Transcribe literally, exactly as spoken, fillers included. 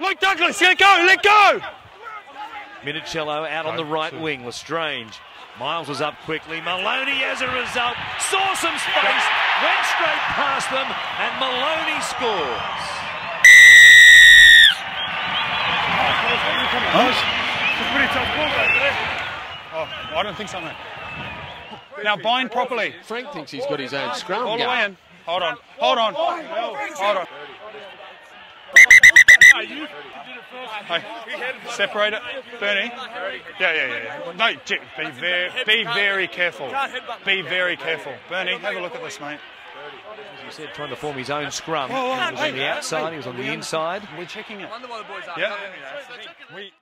Luke Douglas, let go, let go! Minicello out on the right wing. Lestrange. Miles was up quickly. Maloney, as a result, saw some space, went straight past them, and Maloney scores. Oh, I don't think so, mate. Now bind properly. Frank thinks he's got his own scrum All the going. way in. Hold on, hold on, hold on. Hey, separate it, Bernie. Yeah, yeah, yeah. yeah. No, be very, be very careful. Be very careful, Bernie. Have a look at this, mate. As you said, trying to form his own scrum. Oh, oh, he was hey, on the outside. He was on the inside. We're checking it. Yeah. We